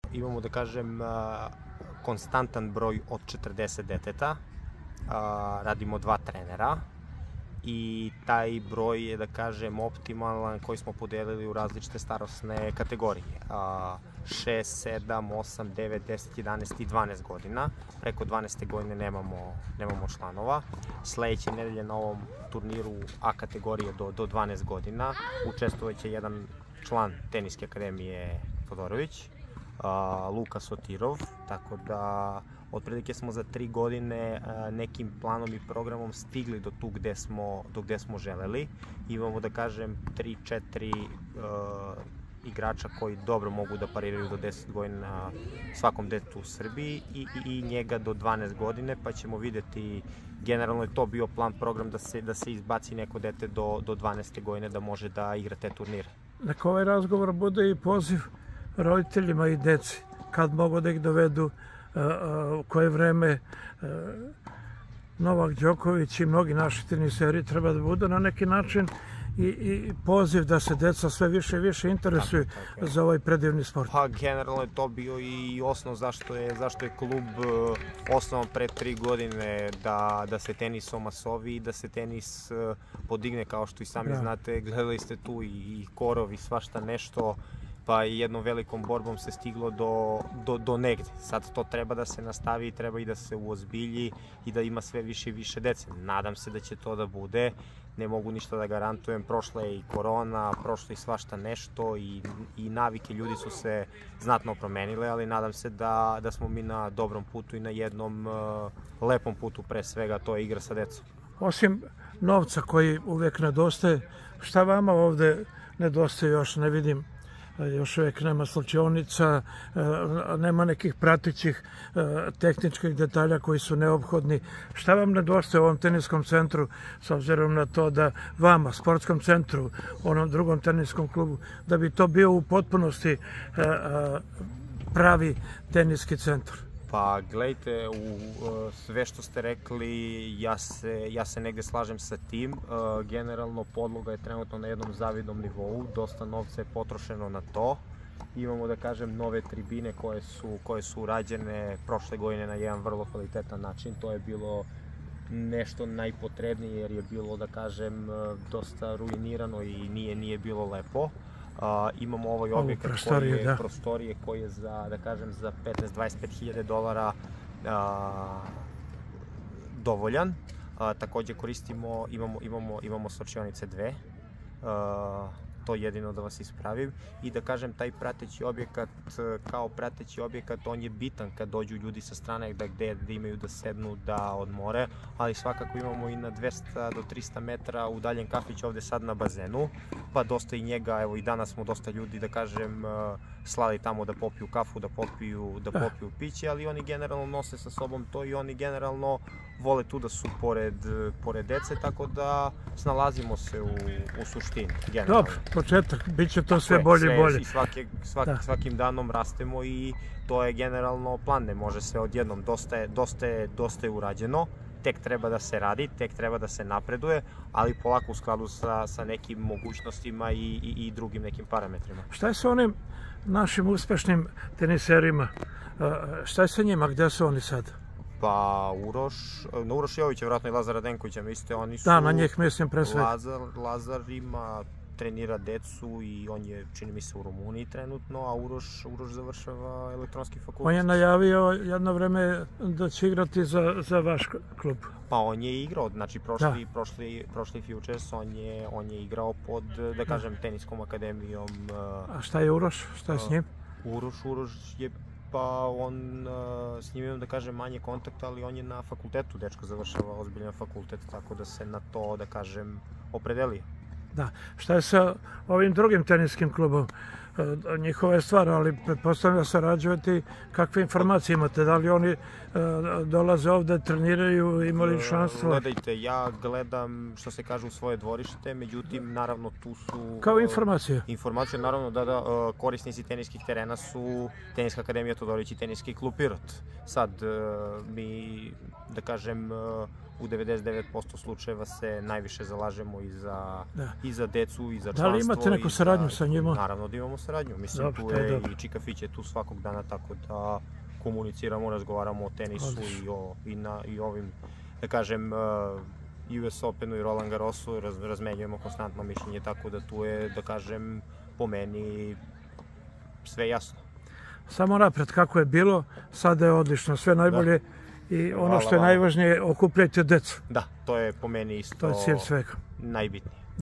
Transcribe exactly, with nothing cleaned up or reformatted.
imamo da kažem konstantan broj od četrdeset deteta, radimo dva trenera i taj broj je da kažem optimalan koji smo podelili u različite starosne kategorije. šest, sedam, osam, devet, deset, jedanaest i dvanaest godina. Preko dvanaeste godine nemamo, nemamo članova. Sledeće nedelje na ovom turniru A kategorije do, do dvanaest godina učestvovaće jedan član Teniske akademije Todorović, Luka Sotirov, tako da otprilike smo za tri godine nekim planom i programom stigli do tu gde smo, do gde smo želeli. Imamo da kažem tri četiri igrača koji dobro mogu da pariraju do deset godina svakom detetu u Srbiji i, i, i njega do dvanaest godine, pa ćemo videti, generalno je to bio plan program da se, da se izbaci neko dete do, do dvanaeste godine da može da igra te turnire. Neka ovaj razgovor bude i poziv roditeljima i deci, kad mogu da ih dovedu, u koje vreme. Novak Đoković i mnogi naši teniseri treba da budu na neki način i, i poziv da se deca sve više i više interesuju tako, tako za ovaj predivni sport. Pa generalno je to bio i osnov zašto je, zašto je klub osnovan pre tri godine, da, da se tenis omasovi i da se tenis podigne, kao što i sami ja. znate, gledali ste tu i, i korov i svašta nešto, pa i jednom velikom borbom se stiglo do, do, do negde. Sad to treba da se nastavi, treba i da se uozbilji i da ima sve više i više dece. Nadam se da će to da bude, ne mogu ništa da garantujem, prošla je i korona, prošla je i svašta nešto i, i navike ljudi su se znatno promenile, ali nadam se da, da smo mi na dobrom putu i na jednom uh, lepom putu, pre svega, to je igra sa decom. Osim novca koji uvek nedostaje, šta vama ovde nedostaje još, ne vidim? Još uvijek nema slučajonica, nema nekih pratećih tehničkih detalja koji su neophodni. Šta vam nedostaje u ovom teniskom centru, s obzirom na to da vama, sportskom centru, onom drugom teniskom klubu, da bi to bio u potpunosti pravi teniski centar? Pa gledajte, u sve što ste rekli, ja se, ja se negde slažem sa tim. Generalno podloga je trenutno na jednom zavidnom nivou, dosta novca je potrošeno na to. Imamo da kažem nove tribine koje su, koje su urađene prošle godine na jedan vrlo kvalitetan način. To je bilo nešto najpotrebnije jer je bilo da kažem dosta ruinirano i nije, nije bilo lepo. Uh, imamo ovaj objekat koji je prostorije koji je za, da kažem, za petnaest do dvadeset pet hiljada dolara uh, dovoljan. Uh, takođe koristimo, imamo, imamo, imamo slačionice dve, uh, to jedino da vas ispravim. I da kažem, taj prateći objekat, kao prateći objekat, on je bitan kad dođu ljudi sa strane da gde da imaju da sednu, da odmore, ali svakako imamo i na dvesta do trista metara udaljen kafić ovde sad na bazenu, pa dosta i njega, evo i danas smo dosta ljudi, da kažem, slali tamo da popiju kafu, da popiju, da popiju piće, ali oni generalno nose sa sobom to i oni generalno vole tu da su pored, pored dece, tako da snalazimo se u, u suštini. Generalno. Dobro, početak, bit će to sve bolje i bolje. I svake, svak, svakim danom rastemo i to je generalno plan, ne može se odjednom, dosta je, dosta je, dosta je urađeno, tek treba da se radi, tek treba da se napreduje, ali polako u skladu sa, sa nekim mogućnostima i, i, i drugim nekim parametrima. Šta je sa onim našim uspešnim teniserima? Šta je sa njima, gde su oni sad? Pa Uroš, na Uroš Jovića, vjerojatno i Lazar Radenkovića, mislite, oni su... Da, na njih mislim pre svega. Lazar, Lazar ima, trenira decu i on je, čini mi se, u Rumuniji trenutno, a Uroš, Uroš završava elektronski fakultet. On je najavio jedno vreme da će igrati za, za vaš klub. Pa on je igrao, znači prošli, prošli, prošli Futures, on je, on je igrao pod, da kažem, teniskom akademijom. A šta je Uroš, šta je s njim? Uroš, Uroš je, pa on, s njim imam da kažem manje kontakta, ali on je na fakultetu, dečko završava ozbiljan fakultet, tako da se na to, da kažem, opredelio. Da, šta je sa ovim drugim teniskim klubom? Njihova je stvar, ali pretpostavljam da sarađujete, kakve informacije imate, da li oni dolaze ovde, treniraju, imali šanstvo? Gledajte, ja gledam, što se kaže, u svoje dvorište, međutim, naravno, tu su... Kao informacije? Informacije, naravno, da, da, korisnici teniskih terena su Teniska akademija Todorić i Teniski klub Pirot. Sad, mi, da kažem, u devedeset devet posto slučajeva se najviše zalažemo i za, Da. i za decu, i za Da članstvo. li imate neku i za- saradnju sa njima? Naravno da imamo saradnju. Mislim, Dobro, tu to je je dobro. i Čika Fić je tu svakog dana, tako da komuniciramo, razgovaramo o tenisu Odlično. i o i na i ovim, da kažem, uh, U S Openu i Roland Garrosu, raz, razmenjujemo konstantno mišljenje, tako da tu je, da kažem, po meni sve jasno. Samo napred kako je bilo, sada je odlično, sve najbolje i ono Hvala što je vama. najvažnije, okupljajte decu. Da, to je po meni isto To je cilj svega. najbitnije.